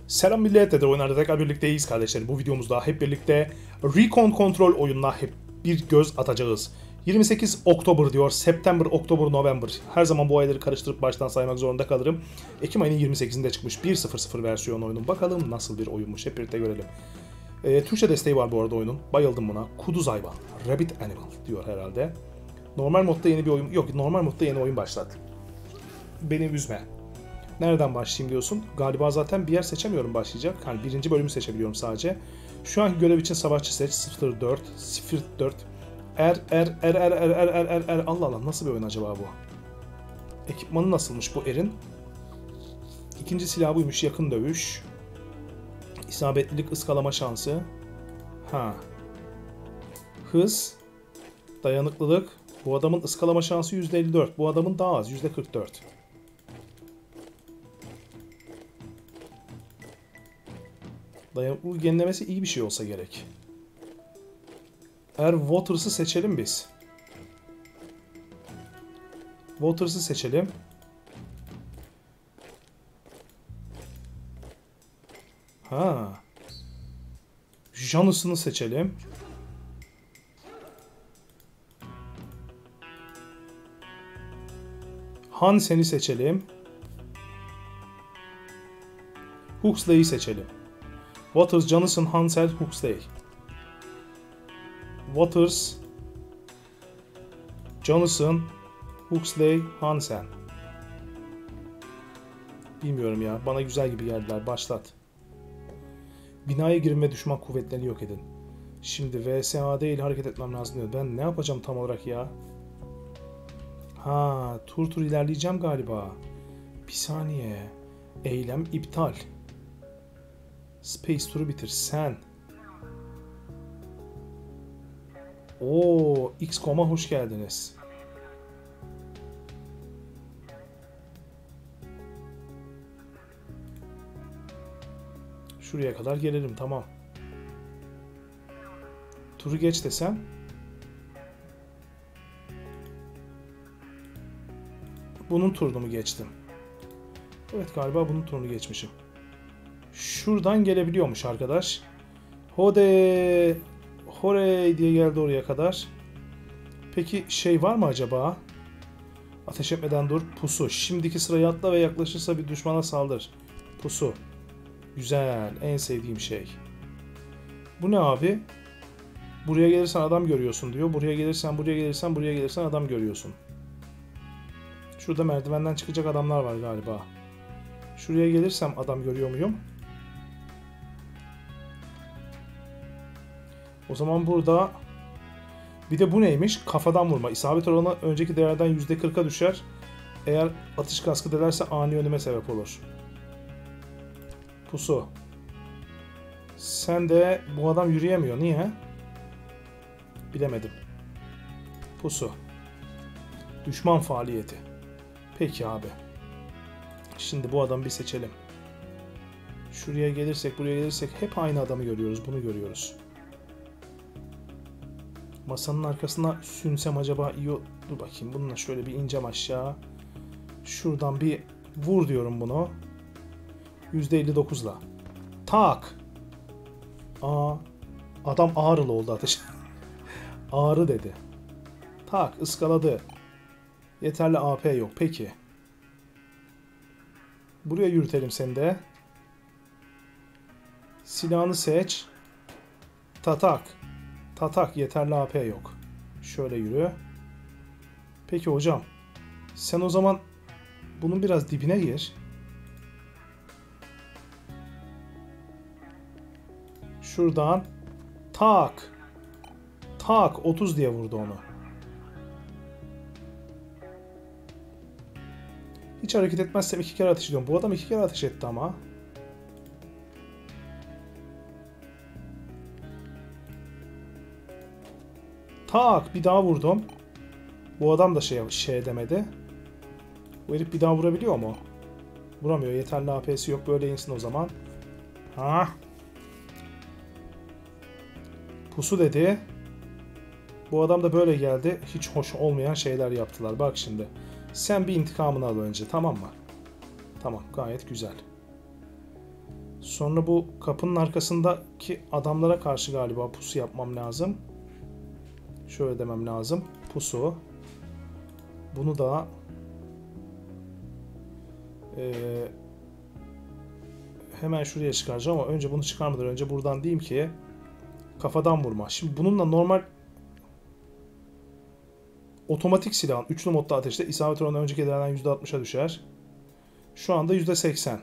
Selam millet, Dede Oyunlar'da tekrar birlikteyiz kardeşlerim. Bu videomuzda hep birlikte Recon Control oyununa hep bir göz atacağız. 28 Oktober diyor, September, Oktober, November. Her zaman bu ayları karıştırıp baştan saymak zorunda kalırım. Ekim ayının 28'inde çıkmış 1.00 versiyon oyunun. Bakalım nasıl bir oyunmuş, hep birlikte görelim. Türkçe desteği var bu arada oyunun. Bayıldım buna. Kuduz hayvan, Rabbit Animal diyor herhalde. Normal modda yeni bir oyun, yok normal modda yeni oyun başlat. Beni üzme. Nereden başlayayım diyorsun? Galiba zaten bir yer seçemiyorum başlayacak. Hani birinci bölümü seçebiliyorum sadece. Şu anki görev için savaşçı seç. 04 04 Allah Allah, nasıl bir oyun acaba bu? Ekipmanı nasılmış bu erin? İkinci silah buymuş, yakın dövüş. İsabetlilik, ıskalama şansı. Ha. Hız. Dayanıklılık. Bu adamın ıskalama şansı %54. Bu adamın daha az, %44. Dayanıklılık yenilemesi iyi bir şey olsa gerek. Waters'ı seçelim biz. Waters'ı seçelim. Ha. Janus'unu seçelim. Hansen'i seçelim. Huxley'i seçelim. Waters, Jonathan, Hansel, Huxley. Waters, Jonathan, Huxley, Hansen. Bilmiyorum ya. Bana güzel gibi geldiler. Başlat. Binaya girin ve düşman kuvvetlerini yok edin. Şimdi VSAD ile hareket etmem lazım diyor. Ben ne yapacağım tam olarak ya? Ha, tur ilerleyeceğim galiba. Bir saniye. Eylem iptal. Space turu bitir. Sen. Oo, XCOM'a hoş geldiniz. Şuraya kadar gelelim, tamam. Turu geç desem. Bunun turunu mu geçtim? Evet, galiba bunun turunu geçmişim. Şuradan gelebiliyormuş arkadaş. Hode, horey diye geldi oraya kadar. Peki şey var mı acaba? Ateş etmeden dur. Pusu. Şimdiki sırayı atla ve yaklaşırsa bir düşmana saldır. Pusu. Güzel. En sevdiğim şey. Bu ne abi? Buraya gelirsen adam görüyorsun diyor. Buraya gelirsen, buraya gelirsen, buraya gelirsen adam görüyorsun. Şurada merdivenden çıkacak adamlar var galiba. Şuraya gelirsem adam görüyor muyum? O zaman burada bir de bu neymiş? Kafadan vurma. İsabet oranı önceki değerden %40'a düşer. Eğer atış kaskı delerse ani ölüme sebep olur. Pusu. Sen de bu adam yürüyemiyor. Niye? Bilemedim. Pusu. Düşman faaliyeti. Peki abi. Şimdi bu adamı bir seçelim. Şuraya gelirsek, buraya gelirsek hep aynı adamı görüyoruz. Bunu görüyoruz. Masanın arkasına sünsem acaba iyi... Dur bakayım, bununla şöyle bir ineceğim aşağı. Şuradan bir vur diyorum bunu. %59'la. Tak! Aa, adam ağrılı oldu ateş. Ağrı dedi. Tak, ıskaladı. Yeterli AP yok. Peki. Buraya yürütelim seni de. Silahını seç. Tatak. Tatak, yeterli AP yok. Şöyle yürü. Peki hocam. Sen o zaman bunun biraz dibine gir. Şuradan. Tak. Tak. 30 diye vurdu onu. Hiç hareket etmezsem 2 kere ateş ediyorum. Bu adam 2 kere ateş etti ama. Tak, bir daha vurdum. Bu adam da şey demedi. Bu herif bir daha vurabiliyor mu? Vuramıyor. Yeterli AP'si yok. Böyle insin o zaman. Ha. Pusu dedi. Bu adam da böyle geldi. Hiç hoş olmayan şeyler yaptılar. Bak şimdi. Sen bir intikamını al önce, tamam mı? Tamam, gayet güzel. Sonra bu kapının arkasındaki adamlara karşı galiba pusu yapmam lazım. Şöyle demem lazım. Pusu. Bunu da hemen şuraya çıkaracağım ama önce bunu çıkarmadan önce buradan diyeyim ki kafadan vurma. Şimdi bununla normal otomatik silahın üçlü modda ateşte isabet oranı önceki ederden %60'a düşer. Şu anda %80.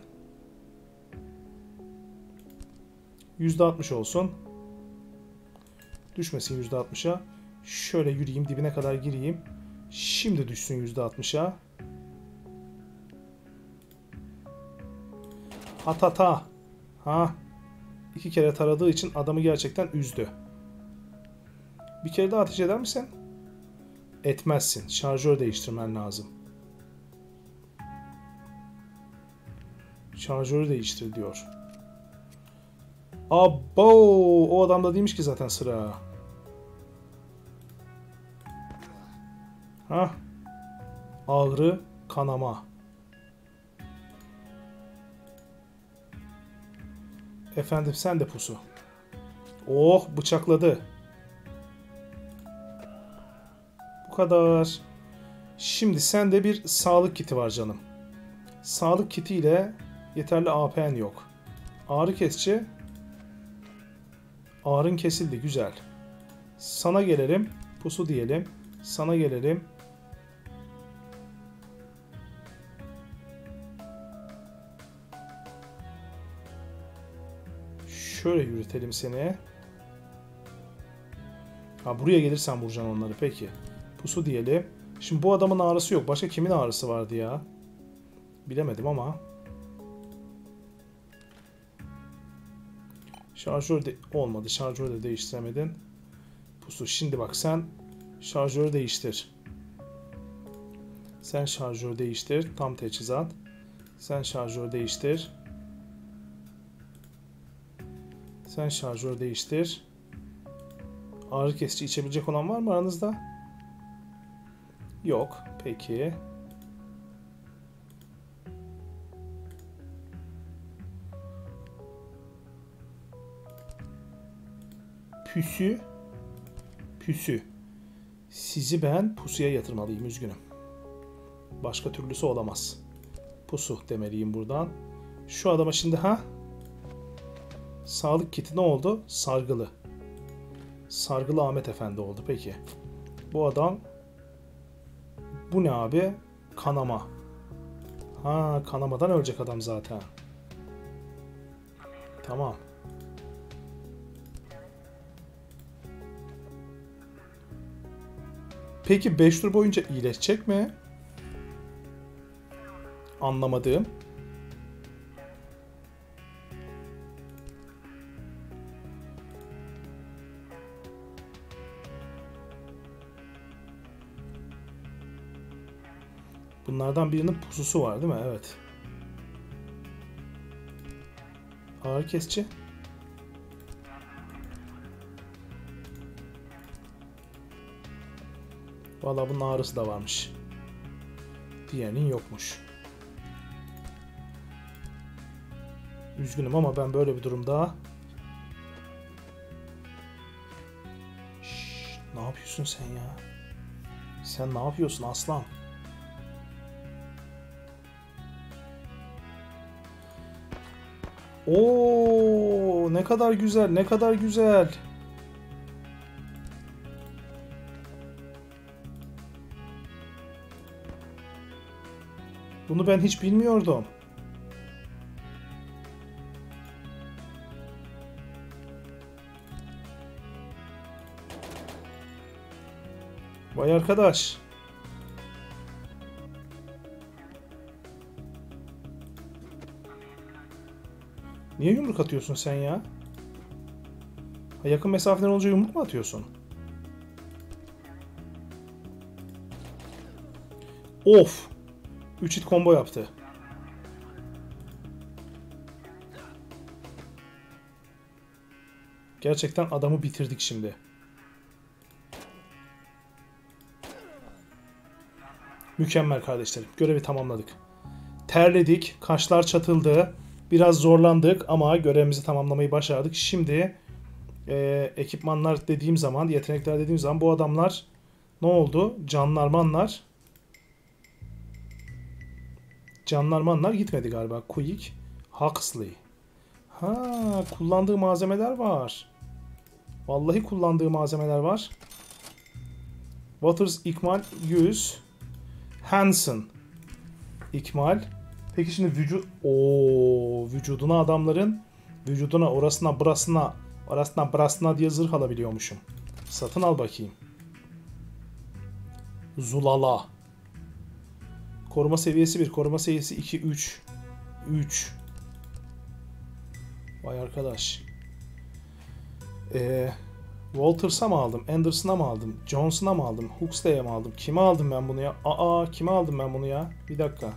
%60 olsun. Düşmesin %60'a. Şöyle yürüyeyim, dibine kadar gireyim. Şimdi düşsün %60'a. Atata. Ha. 2 kere taradığı için adamı gerçekten üzdü. Bir kere daha ateş eder misin? Etmezsin. Şarjör değiştirmen lazım. Şarjörü değiştir diyor. Abo! O adamda değilmiş ki zaten sıra. Hah. Ağrı, kanama. Efendim sen de pusu. Oh, bıçakladı. Bu kadar. Şimdi sende bir sağlık kiti var canım. Sağlık kitiyle yeterli AP'n yok. Ağrı kesici. Ağrın kesildi, güzel. Sana gelelim. Pusu diyelim. Sana gelelim. Şöyle yürütelim seni. Ha, buraya gelirsen vuracaksın onları. Peki. Pusu diyelim. Şimdi bu adamın ağrısı yok. Başka kimin ağrısı vardı ya? Bilemedim ama. Şarjör de olmadı. Şarjörü de değiştiremedin. Pusu. Şimdi bak sen şarjörü değiştir. Sen şarjör değiştir. Tam teçhizat. Sen şarjör değiştir. Sen şarjör değiştir. Ağrı kesici içebilecek olan var mı aranızda? Yok. Peki. Püsü. Püsü. Sizi ben pusuya yatırmalıyım. Üzgünüm. Başka türlüsü olamaz. Pusu demeliyim buradan. Şu adama şimdi ha? Sağlık kiti ne oldu? Sargılı. Sargılı Ahmet Efendi oldu. Peki. Bu adam bu ne abi? Kanama. Ha, kanamadan ölecek adam zaten. Tamam. Peki 5 tur boyunca iyileşecek mi? Anlamadığım. Bunlardan birinin pususu var değil mi? Evet. Ağrı kesici. Vallahi bunun ağrısı da varmış. Diğerinin yokmuş. Üzgünüm ama ben böyle bir durumda... Şşş, ne yapıyorsun sen ya? Sen ne yapıyorsun aslan? Oo, ne kadar güzel, ne kadar güzel. Bunu ben hiç bilmiyordum. Vay arkadaş. Niye yumruk atıyorsun sen ya? Ha, yakın mesafeden olunca yumruk mu atıyorsun? Of! 3 hit combo yaptı. Gerçekten adamı bitirdik şimdi. Mükemmel kardeşlerim. Görevi tamamladık. Terledik. Kaşlar çatıldı. Biraz zorlandık ama görevimizi tamamlamayı başardık. Şimdi ekipmanlar dediğim zaman, yetenekler dediğim zaman bu adamlar ne oldu? Canlarmanlar gitmedi galiba. Quick, Huxley. Ha, kullandığı malzemeler var. Vallahi kullandığı malzemeler var. Waters ikmal 100. Hansen ikmal. Peki şimdi vücuduna adamların vücuduna orasına burasına diye zırh alabiliyormuşum. Satın al bakayım. Zulala. Koruma seviyesi 1, koruma seviyesi 2, 3. 3. Vay arkadaş. Walters'a mı aldım? Anderson'a mı aldım? Johnson'a mı aldım? Huxley'e mi aldım? Kime aldım ben bunu ya? Kime aldım ben bunu ya? Bir dakika.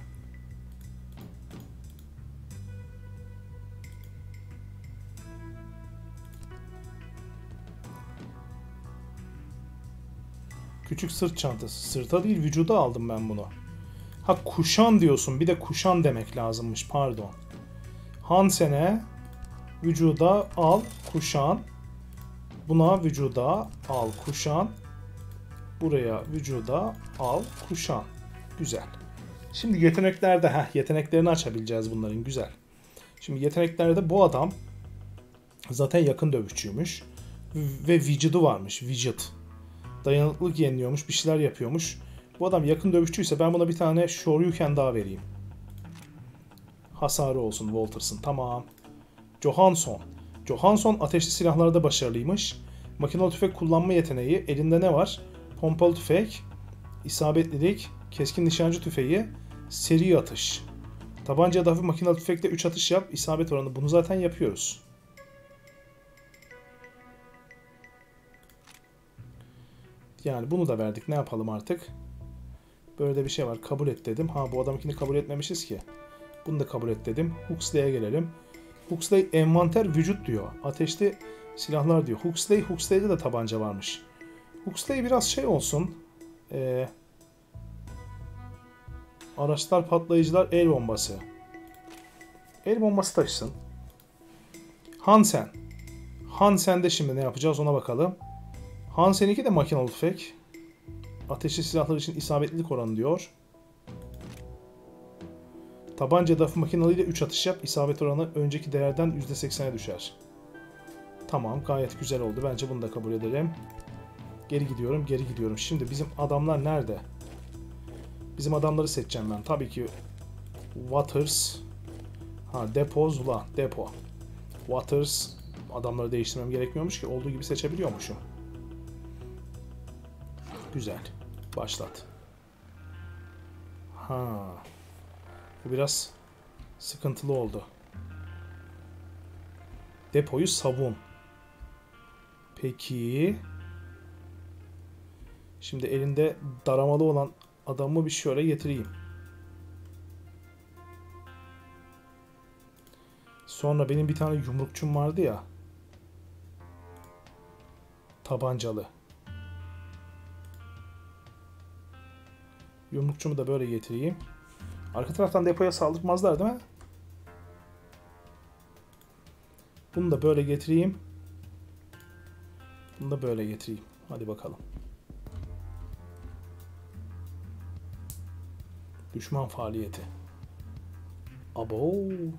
Küçük sırt çantası. Sırta değil, vücuda aldım ben bunu. Ha, kuşan diyorsun. Bir de kuşan demek lazımmış. Pardon. Hansen'e vücuda al kuşan. Buna vücuda al kuşan. Buraya vücuda al kuşan. Güzel. Şimdi yeteneklerde yeteneklerini açabileceğiz bunların. Güzel. Şimdi yeteneklerde bu adam zaten yakın dövüşçüymüş. Ve vücudu varmış. Vücut. Dayanıklılık yeniliyormuş. Bir şeyler yapıyormuş. Bu adam yakın dövüşçüyse ben buna bir tane Shoryuken daha vereyim. Hasarı olsun Walters'ın. Tamam. Johansson. Johansson ateşli silahlarda başarılıymış. Makinalı tüfek kullanma yeteneği. Elinde ne var? Pompalı tüfek, isabetlilik, keskin nişancı tüfeği, seri atış. Tabanca hafif makinalı tüfekle 3 atış yap. İsabet oranı. Bunu zaten yapıyoruz. Yani bunu da verdik. Ne yapalım artık? Böyle de bir şey var. Kabul et dedim. Ha, bu adamınkini kabul etmemişiz ki. Bunu da kabul et dedim. Huxley'e gelelim. Huxley envanter vücut diyor. Ateşli silahlar diyor. Huxley'de de tabanca varmış. Huxley biraz şey olsun. Araçlar, patlayıcılar, el bombası. El bombası taşısın. Hansen. Hansen'de şimdi ne yapacağız ona bakalım. Hansen'inki de makinalı tüfek. Ateşli silahlar için isabetlilik oranı diyor. Tabanca hafif makinalı ile 3 atış yap. İsabet oranı önceki değerden %80'e düşer. Tamam, gayet güzel oldu. Bence bunu da kabul edelim. Geri gidiyorum. Şimdi bizim adamlar nerede? Bizim adamları seçeceğim ben. Tabii ki Waters. Depo, Zula. Depo. Waters. Adamları değiştirmem gerekmiyormuş ki. Olduğu gibi seçebiliyormuşum. Güzel. Başlat. Bu biraz sıkıntılı oldu. Depoyu savun. Peki. Şimdi elinde daramalı olan adamı bir şöyle getireyim. Sonra benim bir tane yumrukçum vardı ya. Tabancalı. Yumrukçumu da böyle getireyim. Arka taraftan depoya saldırmazlar değil mi? Bunu da böyle getireyim. Bunu da böyle getireyim. Hadi bakalım. Düşman faaliyeti. Abo.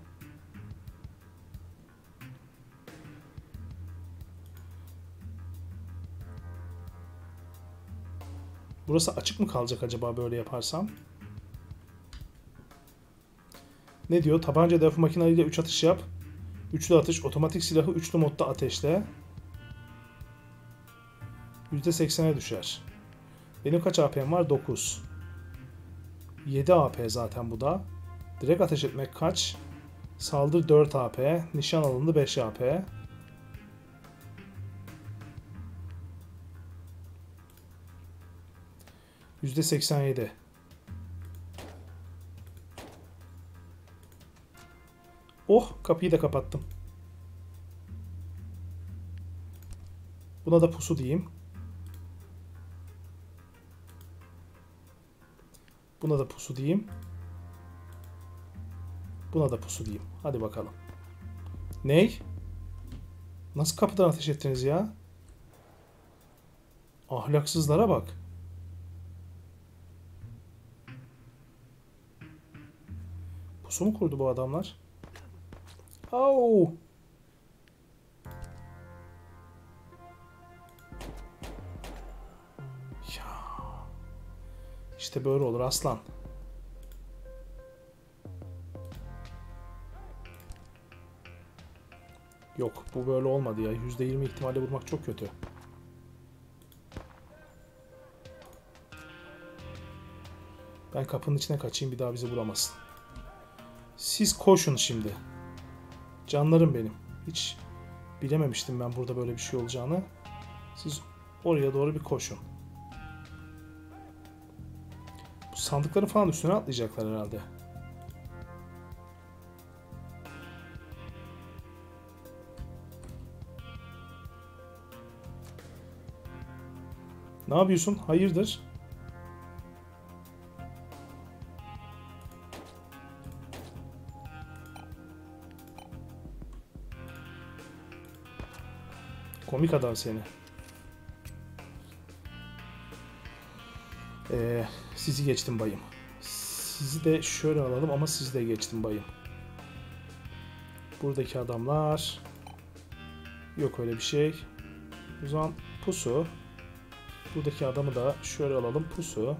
Burası açık mı kalacak acaba böyle yaparsam? Ne diyor? Tabanca depo makineleriyle 3 atış yap. Üçlü atış. Otomatik silahı üçlü modda ateşle. %80'e düşer. Benim kaç AP'm var? 9. 7 AP zaten bu da. Direkt ateş etmek kaç? Saldır 4 AP. Nişan alındı 5 AP. %87. Oh, kapıyı da kapattım. Buna da pusu diyeyim. Buna da pusu diyeyim. Buna da pusu diyeyim. Hadi bakalım. Ney? Nasıl kapıdan ateş ettiniz ya? Ahlaksızlara bak. Pusu mu kurdu bu adamlar? Au! Ya. İşte böyle olur aslan. Yok, bu böyle olmadı ya. %20 ihtimalle vurmak çok kötü. Ben kapının içine kaçayım, bir daha bizi vuramazsın. Siz koşun şimdi. Canlarım benim. Hiç bilememiştim ben burada böyle bir şey olacağını. Siz oraya doğru bir koşun. Bu sandıkların falan üstüne atlayacaklar herhalde. Ne yapıyorsun? Hayırdır? Komik adam seni. Sizi geçtim bayım. Sizi de şöyle alalım ama sizi de geçtim bayım. Buradaki adamlar... Yok öyle bir şey. O zaman pusu. Buradaki adamı da şöyle alalım. Pusu.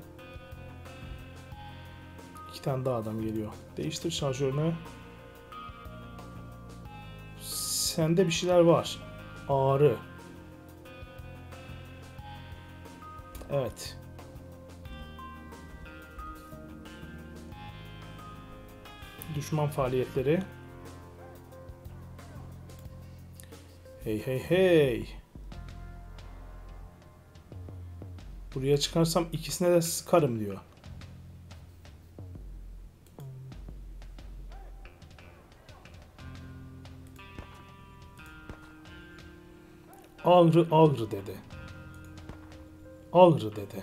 2 tane daha adam geliyor. Değiştir şarjörünü. Sende bir şeyler var. Ağrı. Evet. Düşman faaliyetleri. Hey hey hey. Buraya çıkarsam ikisine de sıkarım diyor. Ağrı ağrı dedi. Ağrı dedi.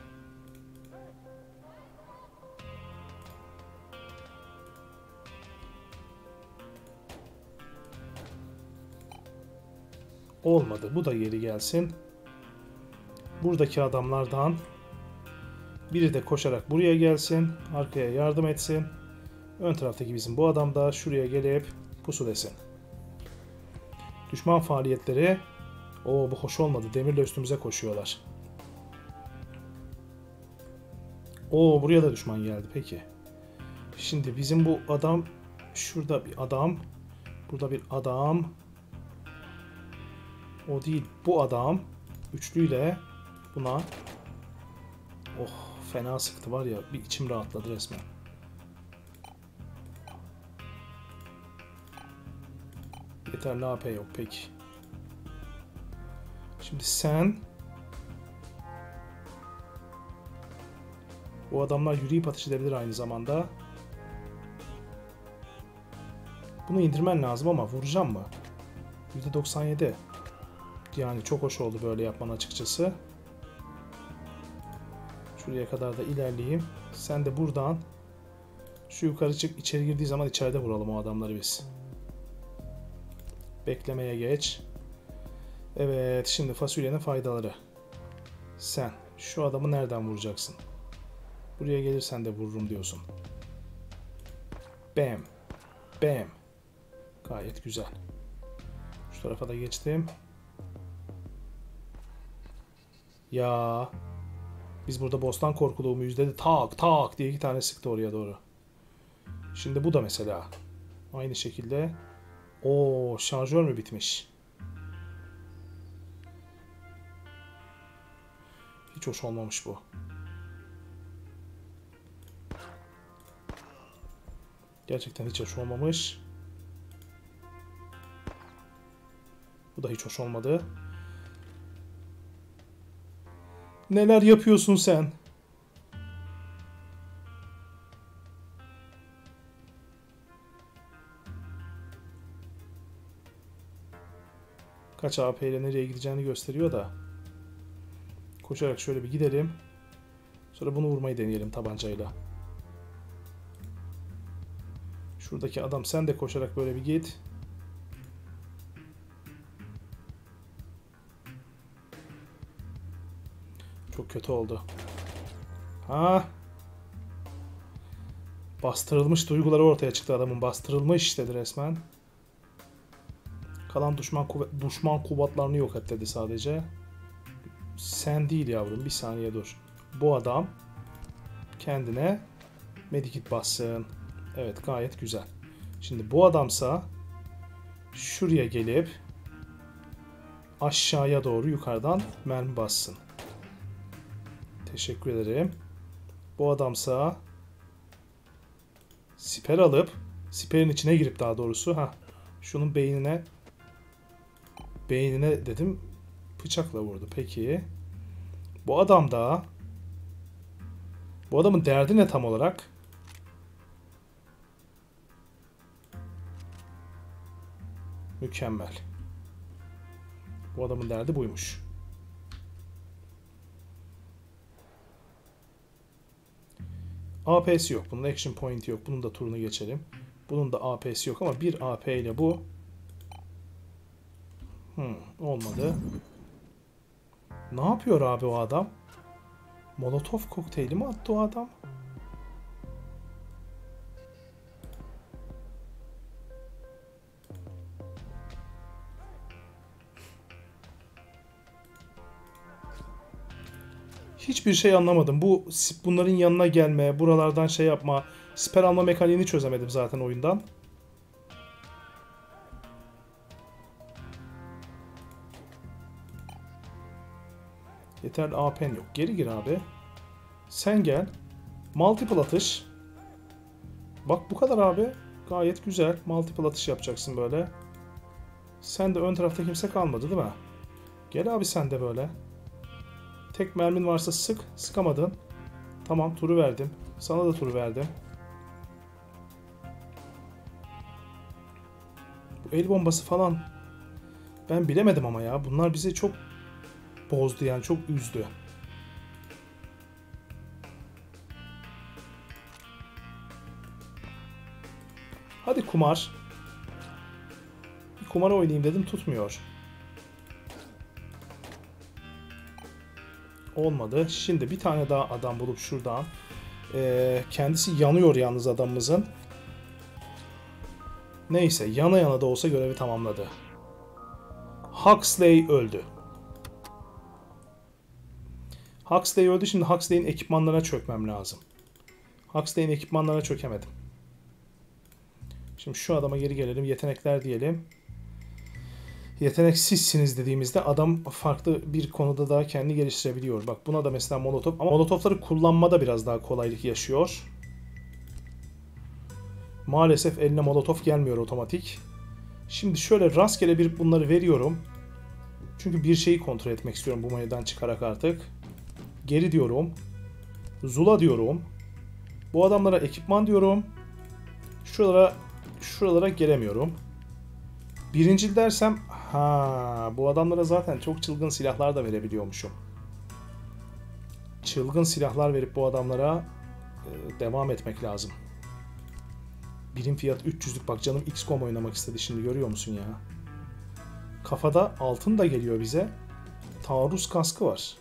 Olmadı. Bu da geri gelsin. Buradaki adamlardan biri de koşarak buraya gelsin. Arkaya yardım etsin. Ön taraftaki bizim bu adam da şuraya gelip pusu desin. Düşman faaliyetleri. Oo, bu hoş olmadı. Demirle üstümüze koşuyorlar. Oo, buraya da düşman geldi. Peki. Şimdi bizim bu adam, şurada bir adam. Burada bir adam. O değil, bu adam. Üçlüyle buna. Oh, fena sıktı var ya. Bir içim rahatladı resmen. Yeterli AP yok. Peki. Şimdi sen... Bu adamlar yürüyüp atış edebilir aynı zamanda. Bunu indirmen lazım ama vuracağım mı? %97. Yani çok hoş oldu böyle yapman açıkçası. Şuraya kadar da ilerleyeyim. Sen de buradan şu yukarı çık. İçeri girdiği zaman içeride vuralım o adamları biz. Beklemeye geç. Evet, şimdi fasulyenin faydaları. Sen şu adamı nereden vuracaksın? Buraya gelirsen de vururum diyorsun. Bam. Bam. Gayet güzel. Şu tarafa da geçtim. Ya biz burada bostan korkuluğu muyuz dedi. Tak tak diye 2 tane sıktı oraya doğru. Şimdi bu da mesela aynı şekilde. O şarjör mü bitmiş? Hiç hoş olmamış bu. Gerçekten hiç hoş olmamış. Bu da hiç hoş olmadı. Neler yapıyorsun sen? Kaç AP ile nereye gideceğini gösteriyor da. Koşarak şöyle bir gidelim. Sonra bunu vurmayı deneyelim tabancayla. Şuradaki adam sen de koşarak böyle bir git. Çok kötü oldu. Ha. Bastırılmış duyguları ortaya çıktı adamın. Bastırılmış dedi resmen. Kalan düşman kuvvetlerini yok et dedi sadece. Sen değil yavrum, bir saniye dur. Bu adam kendine medikit bassın. Evet, gayet güzel. Şimdi bu adamsa şuraya gelip aşağıya doğru yukarıdan mermi bassın. Teşekkür ederim. Bu adamsa siper alıp siperin içine girip daha doğrusu şunun beynine dedim bıçakla vurdu. Peki. Bu adamın derdi ne tam olarak? Mükemmel. Bu adamın derdi buymuş. AP'si yok. Bunun action point'i yok. Bunun da turunu geçelim. Bunun da AP'si yok ama bir AP ile bu olmadı. Ne yapıyor abi o adam? Molotov kokteyli mi attı o adam? Hiçbir şey anlamadım. Bunların yanına gelme, buralardan şey yapma, siper alma mekaniğini çözemedim zaten oyundan. Yeterli AP'n yok. Geri gir abi. Sen gel. Multiple atış. Bak bu kadar abi. Gayet güzel. Multiple atış yapacaksın böyle. Sen de ön tarafta kimse kalmadı değil mi? Gel abi sen de böyle. Tek mermin varsa sık. Sıkamadın. Tamam, turu verdim. Sana da turu verdim. Bu el bombası falan ben bilemedim ama ya. Bunlar bizi çok bozdu yani. Çok üzdü. Hadi kumar. Bir kumar oynayayım dedim, tutmuyor. Olmadı. Şimdi bir tane daha adam bulup şuradan. Kendisi yanıyor yalnız adamımızın. Neyse, yana yana da olsa görevi tamamladı. Huxley öldü. Huxley öldü. Şimdi Huxley'in ekipmanlarına çökmem lazım. Huxley'in ekipmanlarına çökemedim. Şimdi şu adama geri gelelim. Yetenekler diyelim. Yetenek sizsiniz dediğimizde adam farklı bir konuda daha kendini geliştirebiliyor. Bak buna da mesela molotof. Ama molotofları kullanmada biraz daha kolaylık yaşıyor. Maalesef eline molotof gelmiyor otomatik. Şimdi şöyle rastgele bir bunları veriyorum. Çünkü bir şeyi kontrol etmek istiyorum bu meydan çıkarak artık. Geri diyorum. Zula diyorum. Bu adamlara ekipman diyorum. Şuralara gelemiyorum. Birincil dersem bu adamlara zaten çok çılgın silahlar da verebiliyormuşum. Çılgın silahlar verip bu adamlara devam etmek lazım. Birim fiyat 300'lük, bak canım XCOM oynamak istedi şimdi, görüyor musun ya? Kafada altın da geliyor bize. Taarruz kaskı var.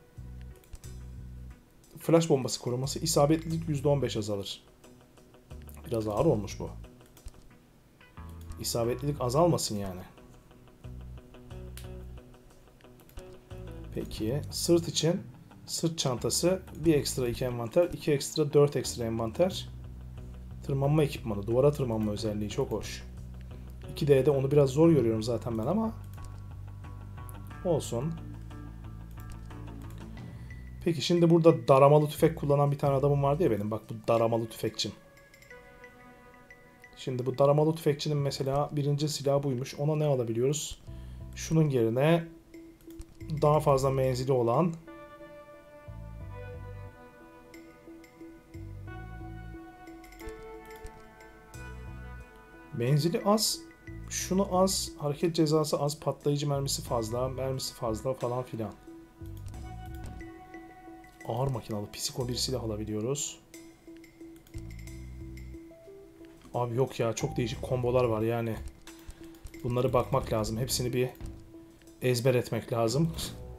Flash bombası koruması, isabetlilik %15 azalır. Biraz ağır olmuş bu. İsabetlilik azalmasın yani. Peki sırt için sırt çantası, bir ekstra 2 envanter, 2 ekstra 4 ekstra envanter. Tırmanma ekipmanı, duvara tırmanma özelliği çok hoş. 2D'de onu biraz zor görüyorum zaten ben ama olsun. Peki şimdi burada daramalı tüfek kullanan bir tane adamım vardı ya benim. Bak bu daramalı tüfekçim. Şimdi bu daramalı tüfekçinin mesela birinci silahı buymuş. Ona ne alabiliyoruz? Şunun yerine daha fazla menzili olan menzili az, şunu az, hareket cezası az, patlayıcı mermisi fazla falan filan. Ağır makinalı psiko bir silah alabiliyoruz. Abi yok ya, çok değişik kombolar var yani. Bunları bakmak lazım. Hepsini bir ezber etmek lazım.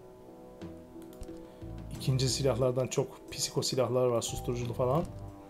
İkinci silahlardan çok psiko silahlar var, susturuculu falan.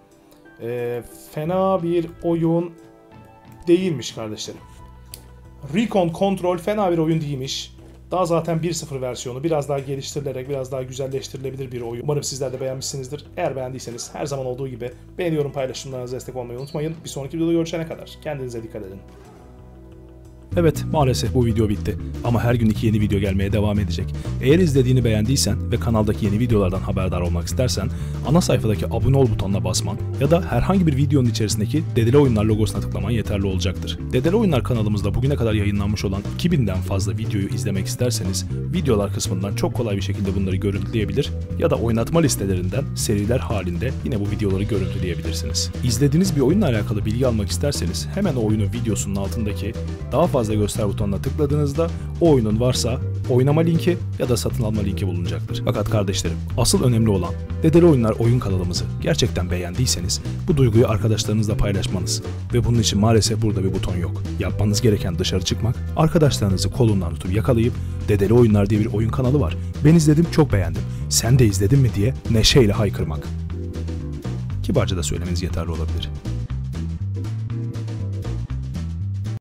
Fena bir oyun değilmiş kardeşlerim. Recon Control fena bir oyun değilmiş. Daha zaten 1.0 versiyonu, biraz daha geliştirilerek, biraz daha güzelleştirilebilir bir oyun. Umarım sizler de beğenmişsinizdir. Eğer beğendiyseniz her zaman olduğu gibi beğeniyorum, paylaşımlarınızı destek olmayı unutmayın. Bir sonraki videoda görüşene kadar kendinize dikkat edin. Evet, maalesef bu video bitti ama her gün 2 yeni video gelmeye devam edecek. Eğer izlediğini beğendiysen ve kanaldaki yeni videolardan haberdar olmak istersen ana sayfadaki abone ol butonuna basman ya da herhangi bir videonun içerisindeki Dedele Oyunlar logosuna tıklaman yeterli olacaktır. Dedele Oyunlar kanalımızda bugüne kadar yayınlanmış olan 2000'den fazla videoyu izlemek isterseniz videolar kısmından çok kolay bir şekilde bunları görüntüleyebilir ya da oynatma listelerinden seriler halinde yine bu videoları görüntüleyebilirsiniz. İzlediğiniz bir oyunla alakalı bilgi almak isterseniz hemen o oyunun videosunun altındaki daha fazla göster butonuna tıkladığınızda o oyunun varsa oynama linki ya da satın alma linki bulunacaktır. Fakat kardeşlerim, asıl önemli olan Dedele Oyunlar oyun kanalımızı gerçekten beğendiyseniz bu duyguyu arkadaşlarınızla paylaşmanız ve bunun için maalesef burada bir buton yok. Yapmanız gereken dışarı çıkmak, arkadaşlarınızı kolundan tutup yakalayıp Dedele Oyunlar diye bir oyun kanalı var. Ben izledim, çok beğendim. Sen de izledin mi diye neşeyle haykırmak. Kibarca da söylemeniz yeterli olabilir.